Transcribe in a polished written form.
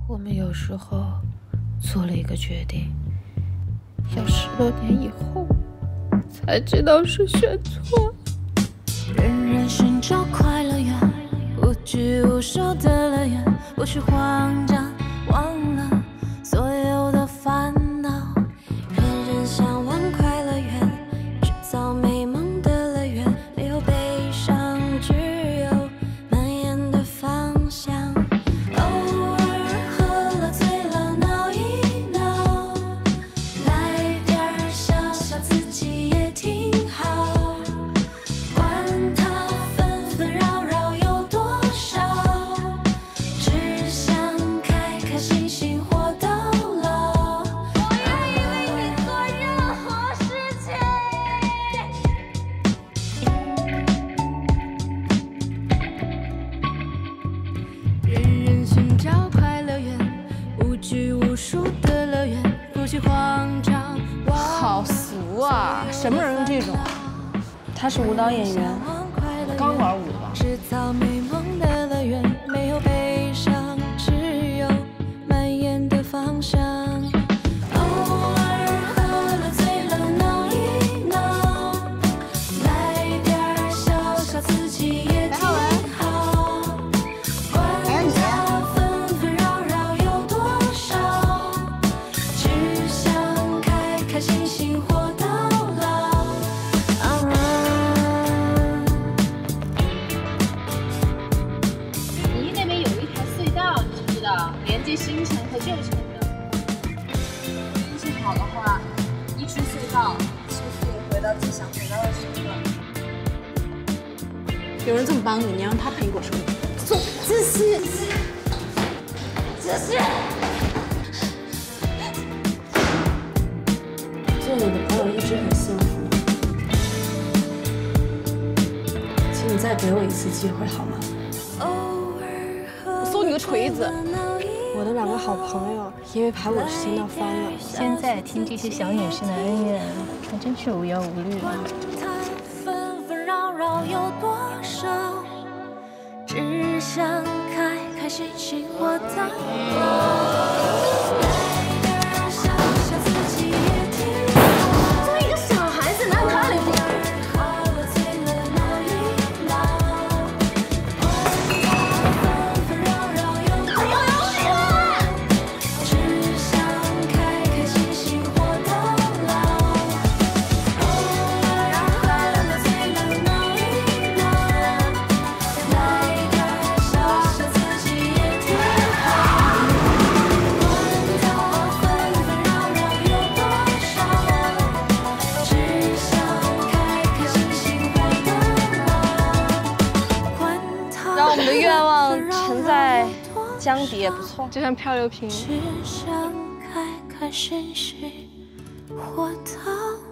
我们有时候做了一个决定，要10多年以后才知道是选错。 人人寻找快乐园，无拘无束的乐园，不去慌张，忘了所有的烦恼。人人向往快乐园，制造美梦的乐园，没有悲伤，只有蔓延的方向。偶尔喝了醉了闹一闹，来点儿小小刺激也挺好。管它纷纷扰扰有多少，只想开开心心活到老。我愿意为你做任何事情。人人寻找快乐园，无拘无束的乐园，不去慌张。 好俗啊！什么人用这种？他是舞蹈演员，刚玩舞的吧？ 制造美梦的乐园，没有悲伤，只有蔓延的方向。偶尔喝了醉了闹一闹，来点儿小小刺激也挺好。管它纷纷扰扰有多少，只想开开心心活到老。 离那边有一条隧道，你知不知道？连接新城和旧城的。运气好的话，一出隧道，是不是可以回到自己想回到的时刻？ 有人这么帮你，你让他陪你过生日。 自私，自私。 做你的朋友一直很幸福，请你再给我一次机会好吗？ 我送你个锤子！我的2个好朋友因为排我的时间闹翻了。 现在听这些小女生的恩怨，还真是无忧无虑啊。 纷纷扰扰有多少，只想开开心心活到老。小小自己也挺好。作为一个小孩子，哪有他离谱？喝了醉了闹一闹，纷纷扰扰有多少，只想开开心心活到老。偶尔喝了醉了闹一闹，来点儿小小刺激也挺好。管它纷纷扰扰有多少，只想开开心心活到老。管它让我们的愿望沉在江底也不错。 就像漂流瓶。 只想开开心心活到